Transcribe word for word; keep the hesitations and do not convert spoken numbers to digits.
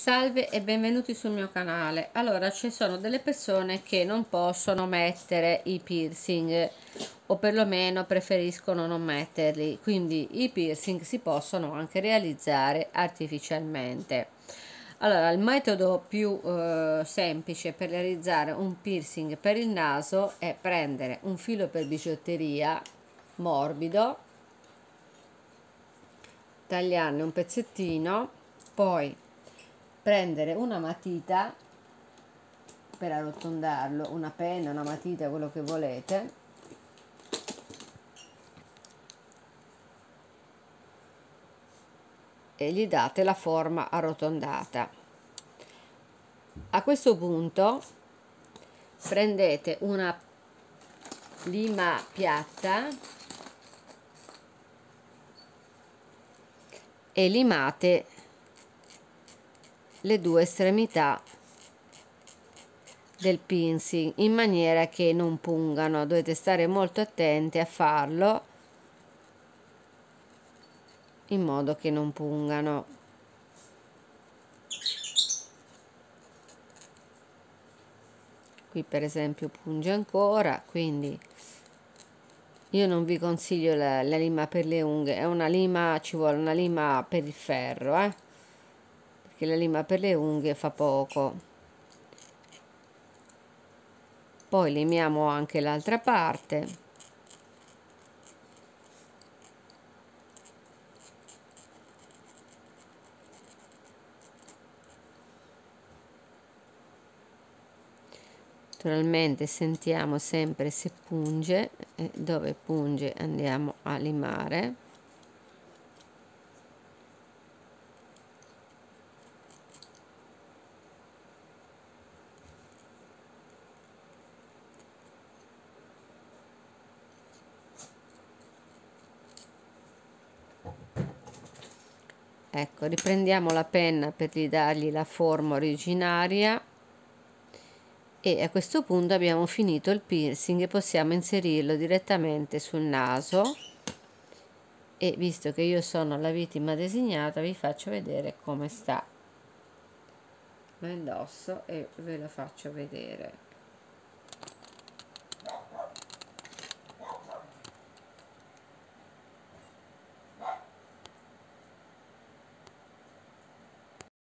Salve e benvenuti sul mio canale. Allora, ci sono delle persone che non possono mettere i piercing o perlomeno preferiscono non metterli, quindi i piercing si possono anche realizzare artificialmente. Allora, il metodo più eh, semplice per realizzare un piercing per il naso è prendere un filo per bigiotteria morbido, tagliarne un pezzettino, poi prendere una matita per arrotondarlo, una penna, una matita, quello che volete, e gli date la forma arrotondata. A questo punto prendete una lima piatta e limate le due estremità del piercing in maniera che non pungano. Dovete stare molto attenti a farlo in modo che non pungano. Qui per esempio punge ancora, quindi io non vi consiglio la, la lima per le unghie, è una lima, ci vuole una lima per il ferro, eh? Perché la lima per le unghie fa poco. Poi limiamo anche l'altra parte. Naturalmente sentiamo sempre se punge, e dove punge andiamo a limare. Ecco, riprendiamo la penna per ridargli la forma originaria e a questo punto abbiamo finito il piercing e possiamo inserirlo direttamente sul naso. E visto che io sono la vittima designata, vi faccio vedere come sta. Lo indosso e ve lo faccio vedere.